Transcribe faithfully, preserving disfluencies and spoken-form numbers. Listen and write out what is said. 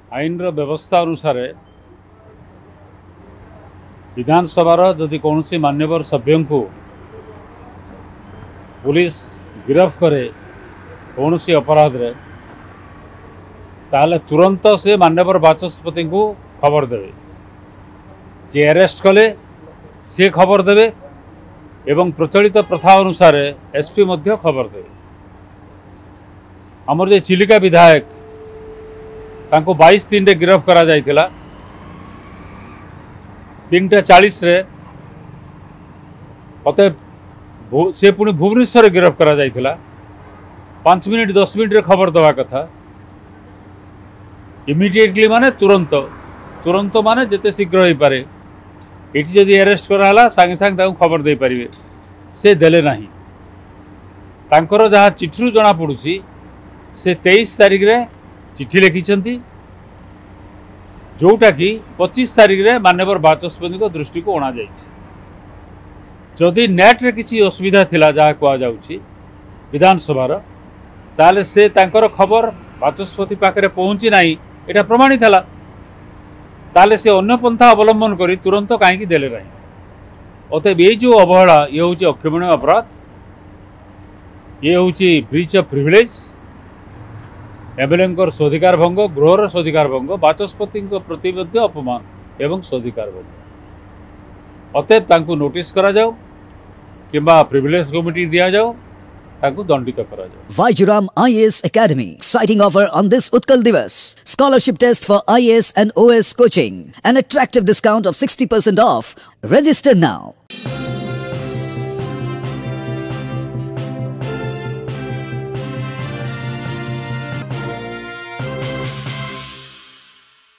आईन व्यवस्था अनुसार विधानसभा जदि कौन मान्यवर सभ्य को पुलिस गिरफ्त करे कौन सी अपराध रे ताले तुरंत से मान्यवर बाचस्पति को खबर देवे जे अरेस्ट कले सी खबर देवे एवं प्रचलित प्रथा अनुसार एसपी मध्य खबर देवे। आमर जे चिलिका विधायक तांको बाईस तीन रे गिरफ्त करा जाइथिला तीन टा चालीस रे अते से पुणी भुवनेश्वर गिरफ्त करा जाइथिला पांच मिनिट दस मिनिट रे खबर दवा कथा इमिडिएटली माने तुरंत तुरंत माने जेते शीघ्र हो पारे एटी जदि अरेस्ट कराला सांगे सांगे तांको खबर दे पारिबे से देले नाही। तांकर जहाँ चिठिरू जना पड़ुची से तेईस तारीख रे चिठी लिखिछंती जोटा कि पच्चीस तारीख रे मान्यवर बाचस्पति को दृष्टि को अणा जाइछि। जदि नेट रे किछि असुविधा थिला जहाँ कहा जाउछि विधानसभा ताले से तांकर खबर बाचस्पति पाखरे पहुँची नाही एटा प्रमाणित हला ताले से अन्य पंथा अवलंबन करी तुरंत कहीं देले नहीं। अतएव ये जो अवहेला ये हूँ अक्षमणीय अपराध ये हूँ ब्रीच ऑफ प्रिविलेज एमएलए स्वाधिकार भंग गृहर स्वाधिकार भंग बाचस्पति प्रति अपमान एवं स्वाधिकार भंग। अतएव तांको नोटिस करा जाओ किंबा प्रिविलेज कमिटी दिया जाओ तांको दंडित करा जाओ। Vajiram I A S Academy exciting offer on this Utkal Divas. Scholarship test for I A S and O S coaching. An attractive discount of sixty percent off. Register now.